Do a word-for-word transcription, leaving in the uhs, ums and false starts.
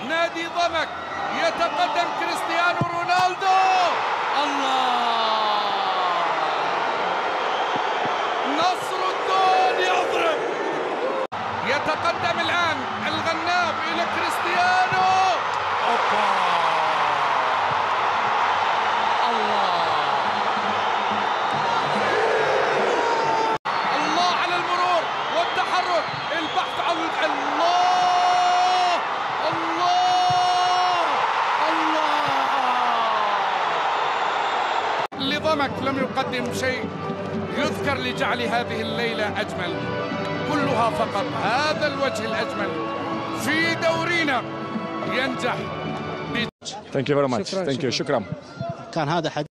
نادي ضمك. يتقدم كريستيانو رونالدو. الله، نصر الدون يضرب. يتقدم الآن الغنام إلى كريستيانو. أوبا، الله الله على المرور والتحرك، البحث عن الله الله الله. لضمك لم يقدم شيء يذكر لجعل هذه الليلة أجمل، كلها فقط هذا الوجه الأجمل في دورينا ينجح. Thank you very much. Thank you. شكرا. كان هذا حد